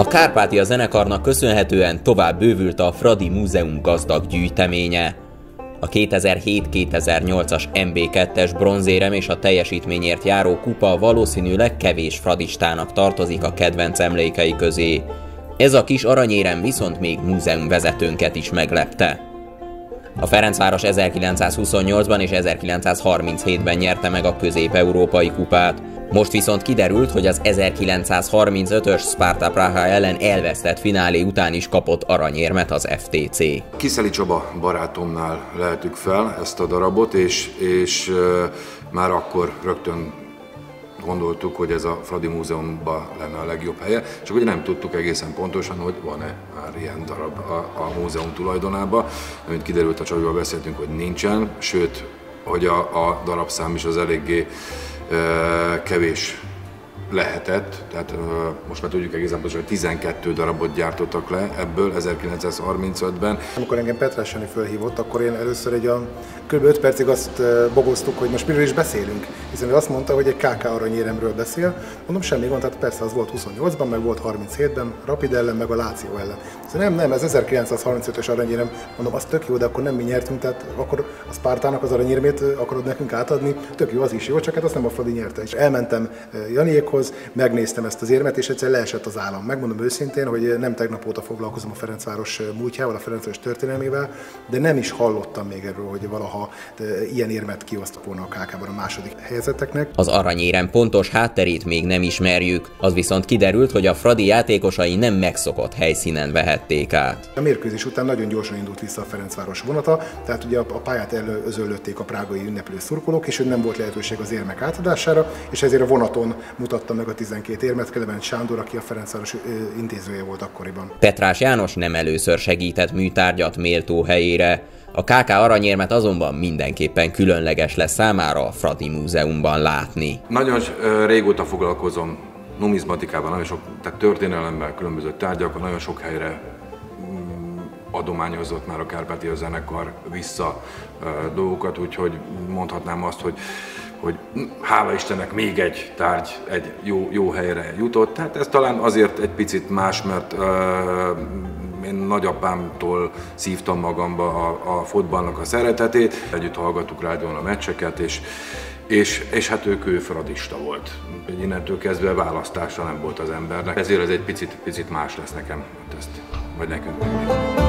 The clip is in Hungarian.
Kárpátia zenekarnak köszönhetően tovább bővült a Fradi Múzeum gazdag gyűjteménye. A 2007-2008-as MB2-es bronzérem és a teljesítményért járó kupa valószínűleg kevés fradistának tartozik a kedvenc emlékei közé. Ez a kis aranyérem viszont még múzeumvezetőnket is meglepte. A Ferencváros 1928-ban és 1937-ben nyerte meg a közép-európai kupát. Most viszont kiderült, hogy az 1935-ös Sparta Praha ellen elvesztett finálé után is kapott aranyérmet az FTC. Kiszeli Csaba barátomnál lehetük fel ezt a darabot, és már akkor rögtön gondoltuk, hogy ez a Fradi Múzeumban lenne a legjobb helye, csak ugye nem tudtuk egészen pontosan, hogy van-e már ilyen darab a múzeum tulajdonában. Mint kiderült, a Csabival beszéltünk, hogy nincsen, sőt, hogy a darabszám is az eléggé kevés lehetett, tehát most már tudjuk egészen pontosan, hogy 12 darabot gyártottak le ebből 1935-ben. Amikor engem Petrás Jani fölhívott, akkor én először kb. 5 percig azt bogoztuk, hogy most miről is beszélünk, hiszen ő azt mondta, hogy egy KK aranyéremről beszél. Mondom, semmi gond, tehát persze az volt 28-ban, meg volt 37-ben, Rapid ellen, meg a Láció ellen. Szóval nem, ez 1935-ös aranyérem, mondom, az tök jó, de akkor nem mi nyertünk, tehát akkor a Spartának az aranyérmét akarod nekünk átadni, tök jó, az is jó, csak hát azt nem a Fradi nyerte. És elmentem Janiékhoz, megnéztem ezt az érmet, és egyszer leesett az állam. Megmondom őszintén, hogy nem tegnap óta foglalkozom a Ferencváros múltjával, a Ferencváros történelmével, de nem is hallottam még erről, hogy valaha ilyen érmet kiosztok volna a KK-ban a második helyezetteknek. Az aranyérem pontos hátterét még nem ismerjük, az viszont kiderült, hogy a Fradi játékosai nem megszokott helyszínen vehették át. A mérkőzés után nagyon gyorsan indult vissza a Ferencváros vonata, tehát ugye a pályát özöllötték a prágai ünneplő szurkolók, és nem volt lehetőség az érmek átadására, és ezért a vonaton mutatta meg a 12 érmet Kelemen Sándor, aki a Ferencváros intézője volt akkoriban. Petrás János nem először segített műtárgyat méltó helyére. A KK aranyérmet azonban mindenképpen különleges lesz számára a Fradi Múzeumban látni. Nagyon régóta foglalkozom numizmatikával, nagyon sok, tehát történelemmel, különböző tárgyakkal, nagyon sok helyre adományozott már a Kárpátia zenekar vissza dolgokat, úgyhogy mondhatnám azt, hogy hála Istennek még egy tárgy egy jó helyre jutott. Tehát ez talán azért egy picit más, mert én nagyapámtól szívtam magamba a fotballnak a szeretetét. Együtt hallgattuk rádión a meccseket, és hát ő fradista volt. Innentől kezdve választása nem volt az embernek. Ezért ez egy picit más lesz nekem, ezt vagy nekünk.